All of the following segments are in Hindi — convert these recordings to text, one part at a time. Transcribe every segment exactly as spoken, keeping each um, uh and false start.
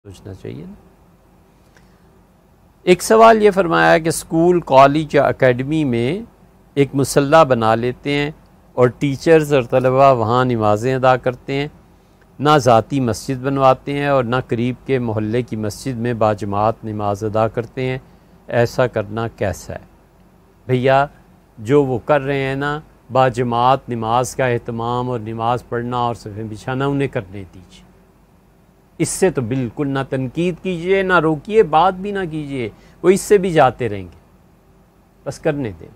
सोचना चाहिए ना। एक सवाल ये फरमाया कि स्कूल, कॉलेज या एकेडमी में एक मुसल्ला बना लेते हैं और टीचर्स और तलबा वहाँ नमाज़ें अदा करते हैं, ना ज़ाती मस्जिद बनवाते हैं और ना करीब के मोहल्ले की मस्जिद में बाजमात नमाज अदा करते हैं। ऐसा करना कैसा है? भैया, जो वो कर रहे हैं ना, बाजमात नमाज का एहतमाम और नमाज़ पढ़ना और सफ़े बिछाना उन्हें करने दीजिए। इससे तो बिल्कुल ना तनकीद कीजिए, ना रोकिए, बात भी ना कीजिए, वो इससे भी जाते रहेंगे। बस करने दें,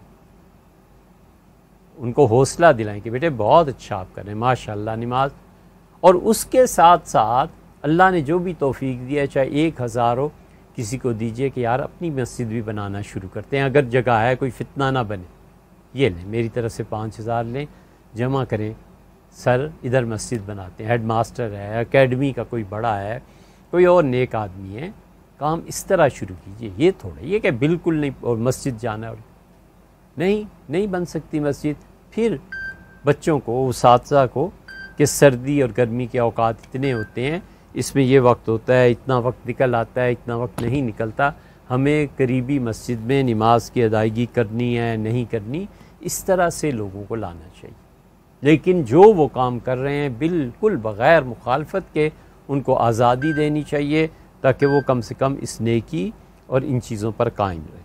उनको हौसला दिलाएं कि बेटे बहुत अच्छा आप कर रहे हैं, माशाअल्लाह नमाज। और उसके साथ साथ अल्लाह ने जो भी तौफीक दिया, चाहे एक हज़ार हो, किसी को दीजिए कि यार अपनी मस्जिद भी बनाना शुरू करते हैं। अगर जगह है, कोई फितना ना बने, ये लें मेरी तरफ से पाँच हज़ार लें, जमा करें, सर इधर मस्जिद बनाते हैं, हेड मास्टर है, एकेडमी का कोई बड़ा है, कोई और नेक आदमी है, काम इस तरह शुरू कीजिए। ये थोड़ा ये कि बिल्कुल नहीं और मस्जिद जाना और नहीं नहीं बन सकती मस्जिद। फिर बच्चों को, उसातिज़ा को कि सर्दी और गर्मी के औकात इतने होते हैं, इसमें ये वक्त होता है, इतना वक्त निकल आता है, इतना वक्त नहीं निकलता, हमें करीबी मस्जिद में नमाज की अदायगी करनी है नहीं करनी, इस तरह से लोगों को लाना चाहिए। लेकिन जो वो काम कर रहे हैं बिल्कुल बग़ैर मुखालफत के, उनको आज़ादी देनी चाहिए ताकि वो कम से कम इस नेकी और इन चीज़ों पर कायम रहे।